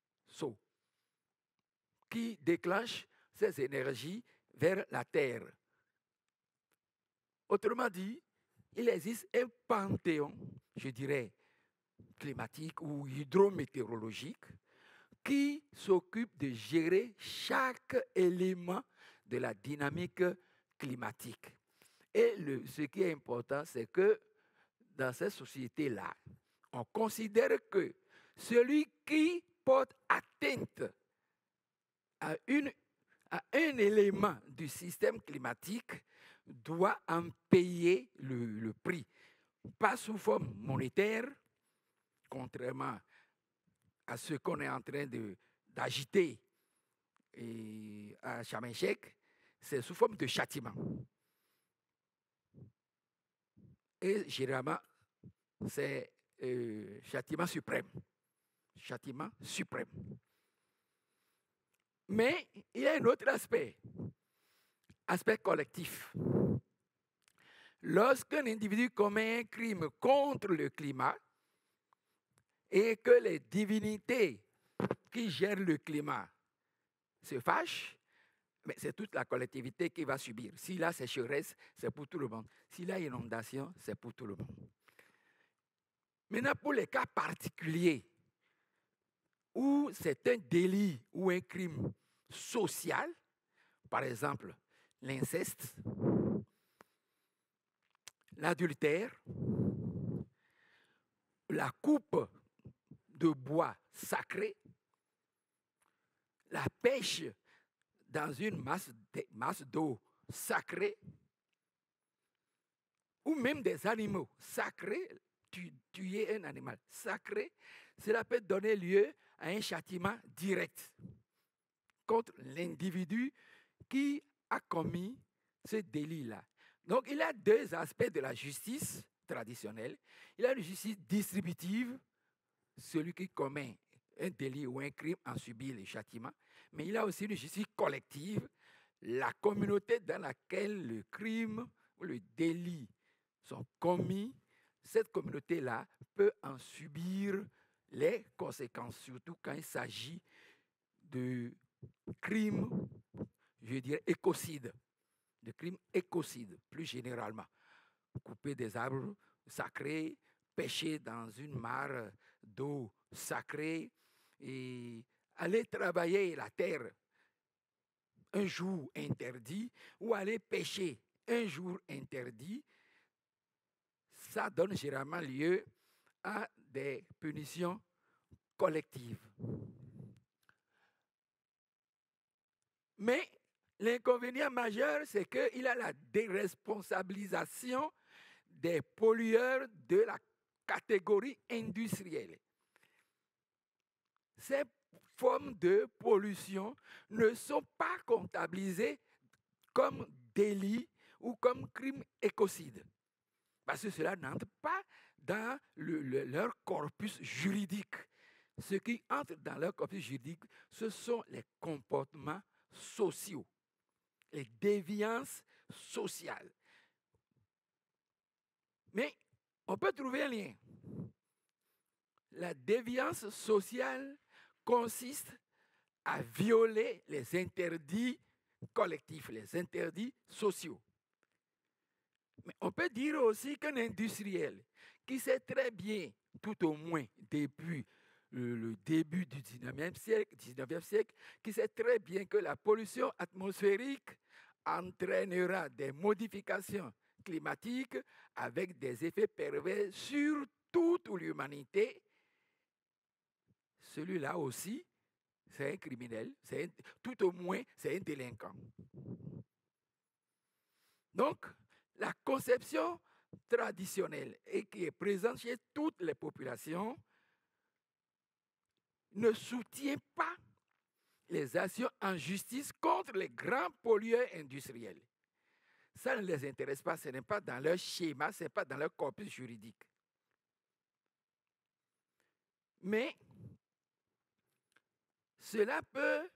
qui déclenche ces énergies vers la Terre. Autrement dit, il existe un panthéon, je dirais, climatique ou hydrométéorologique, qui s'occupe de gérer chaque élément de la dynamique climatique. Et ce qui est important, c'est que dans cette société-là, on considère que celui qui porte atteinte à un élément du système climatique doit en payer le prix. Pas sous forme monétaire, contrairement à ce qu'on est en train d'agiter à Sharm el-Sheikh, c'est sous forme de châtiment. Et généralement, c'est châtiment suprême. Châtiment suprême. Mais il y a un autre aspect collectif. Lorsqu'un individu commet un crime contre le climat et que les divinités qui gèrent le climat se fâchent, mais c'est toute la collectivité qui va subir. S'il y a sécheresse, c'est pour tout le monde. S'il y a inondation, c'est pour tout le monde. Maintenant, pour les cas particuliers où c'est un délit ou un crime social, par exemple l'inceste, l'adultère, la coupe de bois sacré, la pêche dans une masse d'eau sacrée, ou même des animaux sacrés, tuer un animal sacré, cela peut donner lieu à un châtiment direct contre l'individu qui a commis ce délit-là. Donc, il y a deux aspects de la justice traditionnelle. Il y a une justice distributive, celui qui commet un délit ou un crime en subit les châtiments. mais il y a aussi une justice collective, la communauté dans laquelle le crime ou le délit sont commis. Cette communauté-là peut en subir les conséquences, surtout quand il s'agit de crimes, je dirais, écocides, de crimes écocides, plus généralement. Couper des arbres sacrés, pêcher dans une mare d'eau sacrée et aller travailler la terre un jour interdit ou aller pêcher un jour interdit, ça donne généralement lieu à des punitions collectives. Mais l'inconvénient majeur, c'est qu'il y a la déresponsabilisation des pollueurs de la catégorie industrielle. Ces formes de pollution ne sont pas comptabilisées comme délits ou comme crimes écocides, parce que cela n'entre pas dans leur corpus juridique. Ce qui entre dans leur corpus juridique, ce sont les comportements sociaux, les déviances sociales. Mais on peut trouver un lien. La déviance sociale consiste à violer les interdits collectifs, les interdits sociaux. Mais on peut dire aussi qu'un industriel qui sait très bien, tout au moins depuis le début du 19e siècle, qui sait très bien que la pollution atmosphérique entraînera des modifications climatiques avec des effets pervers sur toute l'humanité, celui-là aussi, c'est un criminel, tout au moins, c'est un délinquant. Donc, la conception traditionnelle et qui est présente chez toutes les populations ne soutient pas les actions en justice contre les grands pollueurs industriels. Ça ne les intéresse pas, ce n'est pas dans leur schéma, ce n'est pas dans leur corpus juridique. Mais cela peut,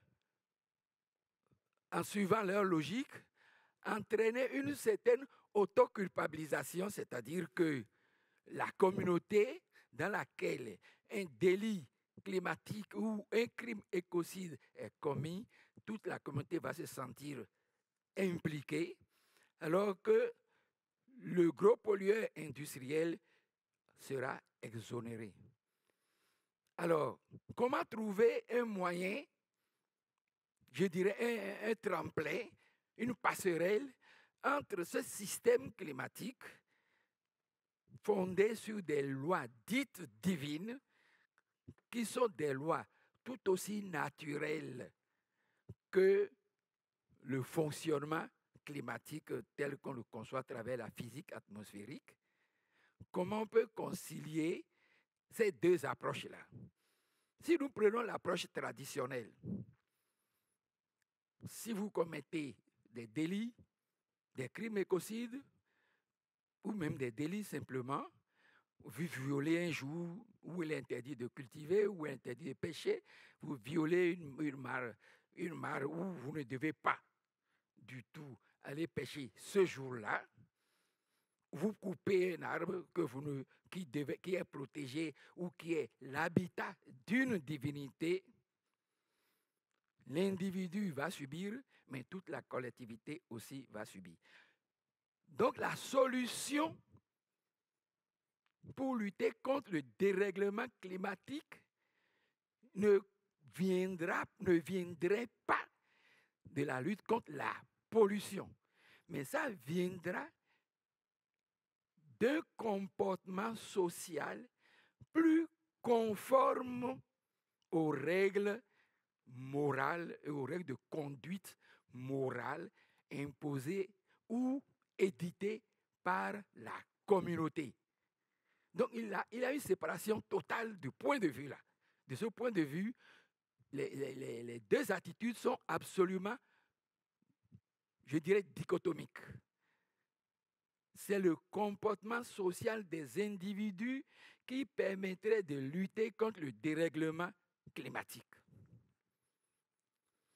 en suivant leur logique, entraîner une certaine autoculpabilisation, c'est-à-dire que la communauté dans laquelle un délit climatique ou un crime écocide est commis, toute la communauté va se sentir impliquée, alors que le gros pollueur industriel sera exonéré. Alors, comment trouver un moyen, je dirais un tremplin, une passerelle entre ce système climatique fondé sur des lois dites divines, qui sont des lois tout aussi naturelles que le fonctionnement climatique tel qu'on le conçoit à travers la physique atmosphérique? Comment on peut concilier ces deux approches-là? Si nous prenons l'approche traditionnelle, si vous commettez des délits, des crimes écocides, ou même des délits simplement, vous violez un jour où il est interdit de cultiver, où il est interdit de pêcher, vous violez une mare où vous ne devez pas du tout aller pêcher ce jour-là, vous coupez un arbre qui est protégé ou qui est l'habitat d'une divinité, l'individu va subir, mais toute la collectivité aussi va subir. Donc la solution pour lutter contre le dérèglement climatique ne viendrait pas de la lutte contre la pollution, mais ça viendra d'un comportement social plus conforme aux règles morales et aux règles de conduite morale imposées ou éditées par la communauté. Donc, il y a une séparation totale du point de vue là. De ce point de vue, les deux attitudes sont absolument, je dirais, dichotomiques. C'est le comportement social des individus qui permettrait de lutter contre le dérèglement climatique.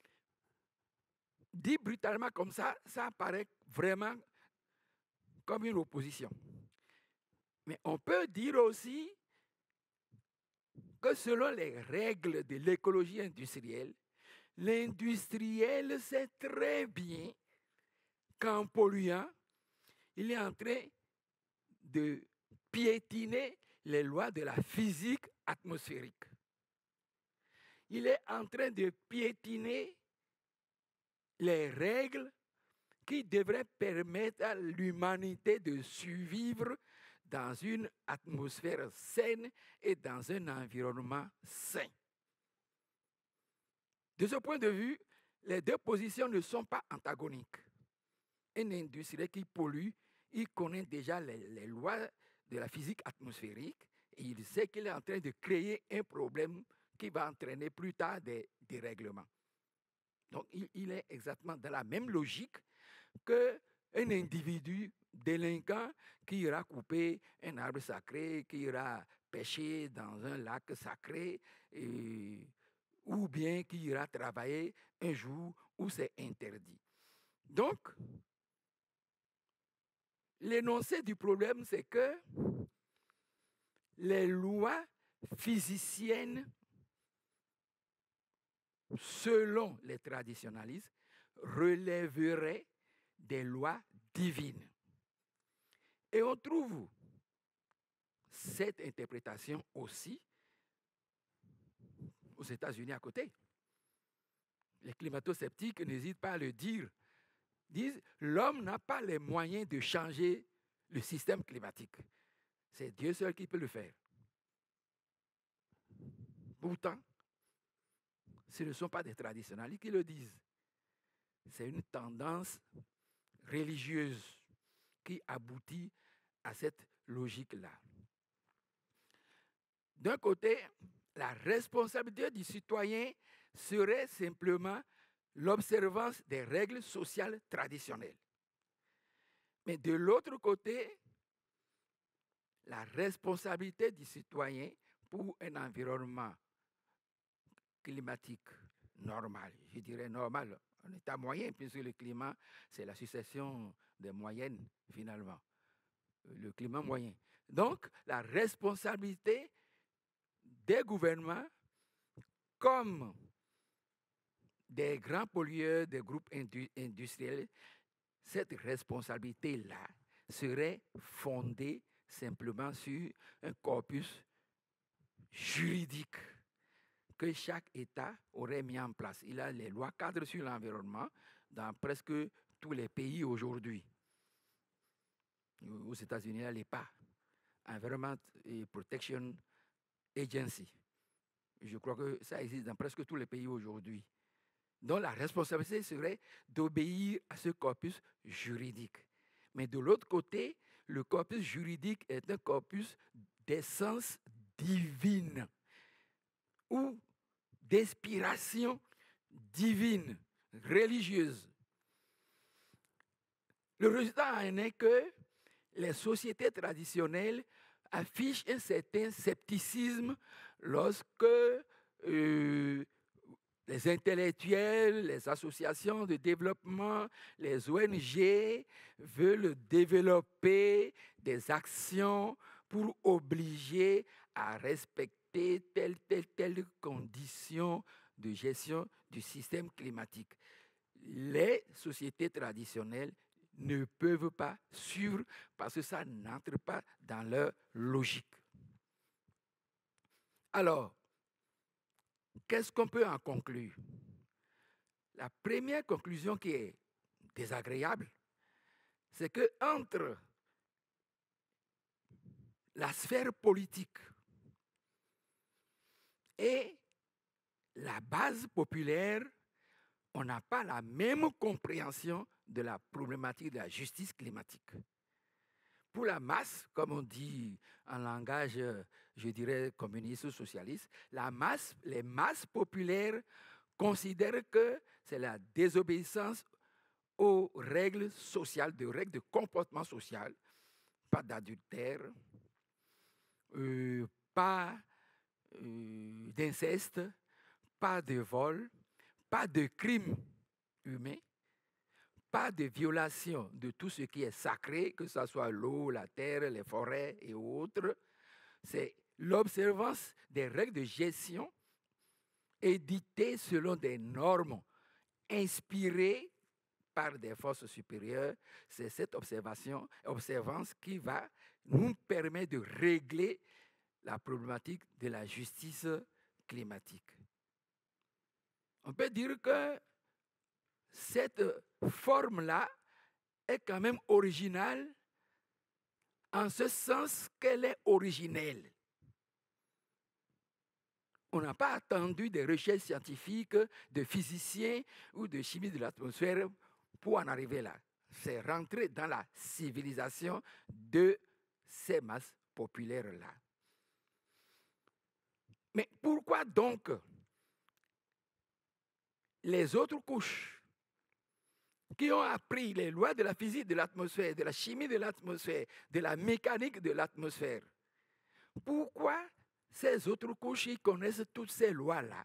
dit brutalement comme ça paraît vraiment comme une opposition. Mais on peut dire aussi que selon les règles de l'écologie industrielle, l'industriel sait très bien qu'en polluant, il est en train de piétiner les lois de la physique atmosphérique. Il est en train de piétiner les règles qui devraient permettre à l'humanité de survivre dans une atmosphère saine et dans un environnement sain. De ce point de vue, les deux positions ne sont pas antagoniques. Un industriel qui pollue, il connaît déjà les lois de la physique atmosphérique et il sait qu'il est en train de créer un problème qui va entraîner plus tard des dérèglements. Donc, il est exactement dans la même logique qu'un individu délinquant qui ira couper un arbre sacré, qui ira pêcher dans un lac sacré, ou bien qui ira travailler un jour où c'est interdit. Donc, l'énoncé du problème, c'est que les lois physiciennes, selon les traditionalistes, relèveraient des lois divines. Et on trouve cette interprétation aussi aux États-Unis à côté. Les climato-sceptiques n'hésitent pas à le dire. Disent, l'homme n'a pas les moyens de changer le système climatique. C'est Dieu seul qui peut le faire. Pourtant, ce ne sont pas des traditionalistes qui le disent. C'est une tendance religieuse qui aboutit à cette logique-là. D'un côté, la responsabilité du citoyen serait simplement l'observance des règles sociales traditionnelles. Mais de l'autre côté, la responsabilité du citoyen pour un environnement climatique normal, je dirais normal, en état moyen, puisque le climat, c'est la succession des moyennes, finalement, le climat moyen. Donc, la responsabilité des gouvernements, comme des grands pollueurs, des groupes industriels, cette responsabilité-là serait fondée simplement sur un corpus juridique que chaque État aurait mis en place. Il a les lois cadres sur l'environnement dans presque tous les pays aujourd'hui. Aux États-Unis, il y a l'EPA, Environment Protection Agency. Je crois que ça existe dans presque tous les pays aujourd'hui. Donc la responsabilité serait d'obéir à ce corpus juridique. Mais de l'autre côté, le corpus juridique est un corpus d'essence divine ou d'inspiration divine, religieuse. Le résultat en est que les sociétés traditionnelles affichent un certain scepticisme lorsque les intellectuels, les associations de développement, les ONG veulent développer des actions pour obliger à respecter telle condition de gestion du système climatique. Les sociétés traditionnelles ne peuvent pas suivre parce que ça n'entre pas dans leur logique. Alors, qu'est-ce qu'on peut en conclure? La première conclusion qui est désagréable, c'est que entre la sphère politique et la base populaire, on n'a pas la même compréhension de la problématique de la justice climatique. Pour la masse, comme on dit en langage, je dirais, communiste ou socialiste, les masses populaires considèrent que c'est la désobéissance aux règles sociales, aux règles de comportement social, pas d'adultère, pas d'inceste, pas de vol, pas de crime humain, pas de violation de tout ce qui est sacré, que ce soit l'eau, la terre, les forêts et autres. C'est l'observance des règles de gestion éditées selon des normes inspirées par des forces supérieures. C'est cette observance qui va nous permettre de régler la problématique de la justice climatique. On peut dire que cette forme-là est quand même originale en ce sens qu'elle est originelle. On n'a pas attendu des recherches scientifiques de physiciens ou de chimie de l'atmosphère pour en arriver là. C'est rentrer dans la civilisation de ces masses populaires-là. Mais pourquoi donc les autres couches qui ont appris les lois de la physique de l'atmosphère, de la chimie de l'atmosphère, de la mécanique de l'atmosphère, pourquoi ces autres couches qui connaissent toutes ces lois-là,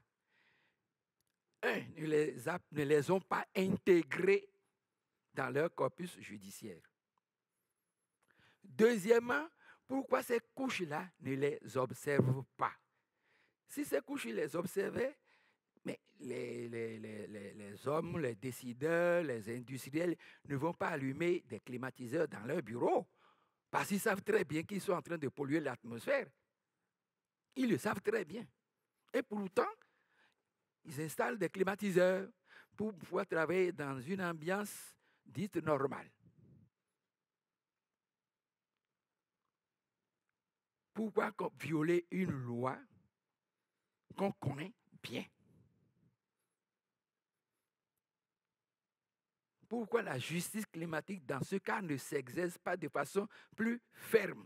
ne les ont pas intégrées dans leur corpus judiciaire? Deuxièmement, pourquoi ces couches-là ne les observent pas? Si ces couches les observaient, mais les hommes, les décideurs, les industriels ne vont pas allumer des climatiseurs dans leur bureau parce qu'ils savent très bien qu'ils sont en train de polluer l'atmosphère. Ils le savent très bien. Et pourtant, ils installent des climatiseurs pour pouvoir travailler dans une ambiance dite normale. Pourquoi violer une loi qu'on connaît bien? Pourquoi la justice climatique, dans ce cas, ne s'exerce pas de façon plus ferme?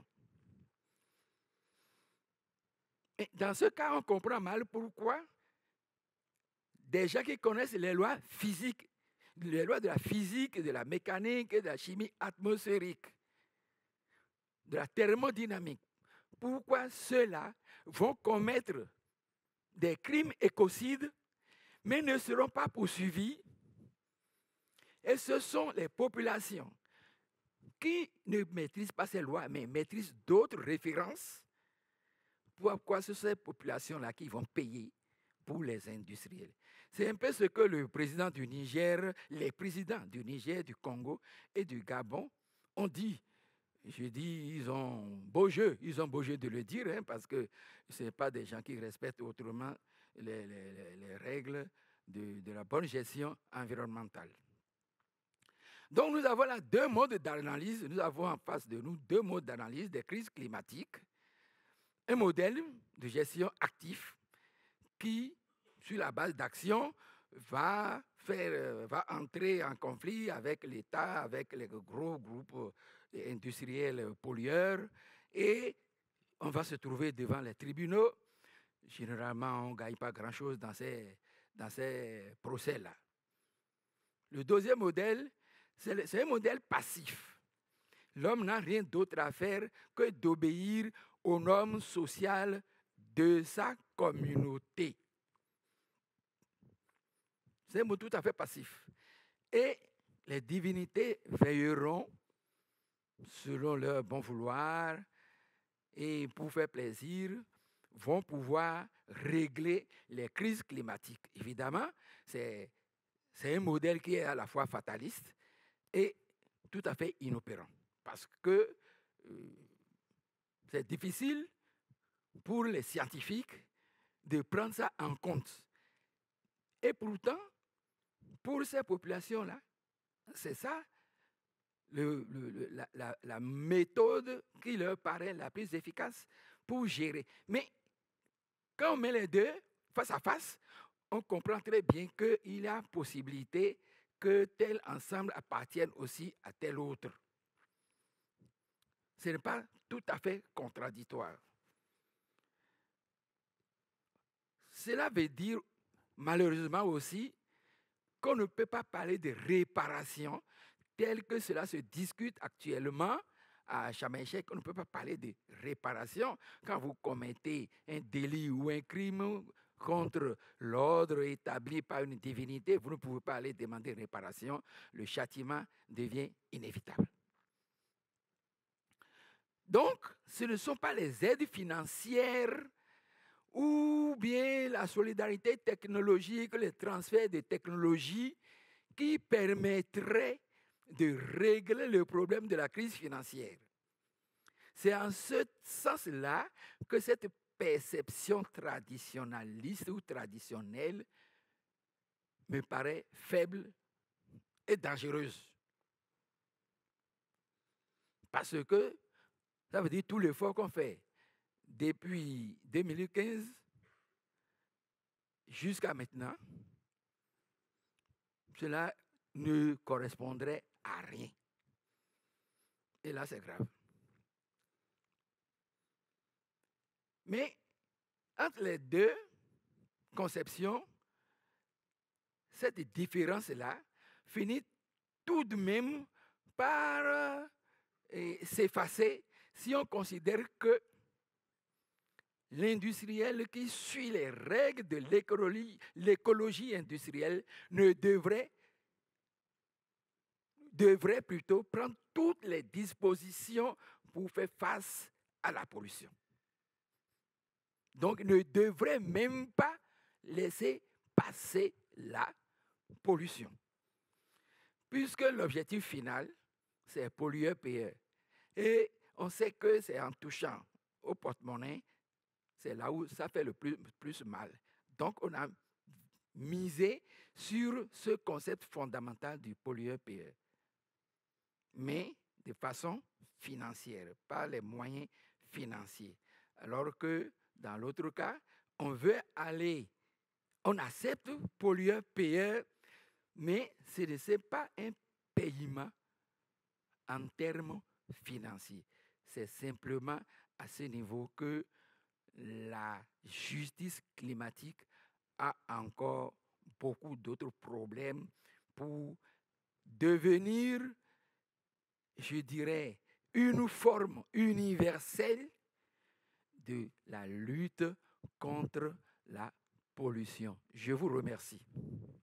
Et dans ce cas, on comprend mal pourquoi des gens qui connaissent les lois physiques, les lois de la physique, de la mécanique, de la chimie atmosphérique, de la thermodynamique, pourquoi ceux-là vont commettre des crimes écocides, mais ne seront pas poursuivis? Et ce sont les populations qui ne maîtrisent pas ces lois, mais maîtrisent d'autres références. Pourquoi ce sont ces populations-là qui vont payer pour les industriels? C'est un peu ce que le président du Niger, les présidents du Niger, du Congo et du Gabon ont dit. Je dis, ils ont beau jeu de le dire, hein, parce que ce n'est pas des gens qui respectent autrement les règles de la bonne gestion environnementale. Donc nous avons là deux modes d'analyse, nous avons en face de nous deux modes d'analyse des crises climatiques. Un modèle de gestion actif qui, sur la base d'action, va entrer en conflit avec l'État, avec les gros groupes industriels pollueurs, et on va se trouver devant les tribunaux. Généralement, on ne gagne pas grand-chose dans ces procès-là. Le deuxième modèle, c'est un modèle passif. L'homme n'a rien d'autre à faire que d'obéir aux normes sociales de sa communauté. C'est un mot tout à fait passif. Et les divinités veilleront selon leur bon vouloir et pour faire plaisir, vont pouvoir régler les crises climatiques. Évidemment, c'est un modèle qui est à la fois fataliste et tout à fait inopérant. Parce que c'est difficile pour les scientifiques de prendre ça en compte. Et pourtant, pour ces populations-là, c'est ça la méthode qui leur paraît la plus efficace pour gérer. Mais quand on met les deux face à face, on comprend très bien qu'il y a possibilité que tel ensemble appartienne aussi à tel autre. Ce n'est pas tout à fait contradictoire. Cela veut dire malheureusement aussi qu'on ne peut pas parler de réparation tel que cela se discute actuellement à Sharm el-Sheikh. On ne peut pas parler de réparation quand vous commettez un délit ou un crime contre l'ordre établi par une divinité, vous ne pouvez pas aller demander réparation, le châtiment devient inévitable. Donc, ce ne sont pas les aides financières ou bien la solidarité technologique, les transferts de technologies qui permettraient de régler le problème de la crise financière. C'est en ce sens-là que cette perception traditionnaliste ou traditionnelle me paraît faible et dangereuse. Parce que ça veut dire tout l'effort qu'on fait depuis 2015 jusqu'à maintenant, cela ne correspondrait à rien. Et là, c'est grave. Mais entre les deux conceptions, cette différence-là finit tout de même par s'effacer si on considère que l'industriel qui suit les règles de l'écologie industrielle devrait plutôt prendre toutes les dispositions pour faire face à la pollution. Donc, ne devrait même pas laisser passer la pollution. Puisque l'objectif final, c'est pollueur-payeur. Et on sait que c'est en touchant au porte-monnaie, c'est là où ça fait le plus mal. Donc, on a misé sur ce concept fondamental du pollueur-payeur. Mais de façon financière, par les moyens financiers. Alors que dans l'autre cas, on accepte pollueur-payeur, mais ce n'est pas un paiement en termes financiers. C'est simplement à ce niveau que la justice climatique a encore beaucoup d'autres problèmes pour devenir, je dirais, une forme universelle de la lutte contre la pollution. Je vous remercie.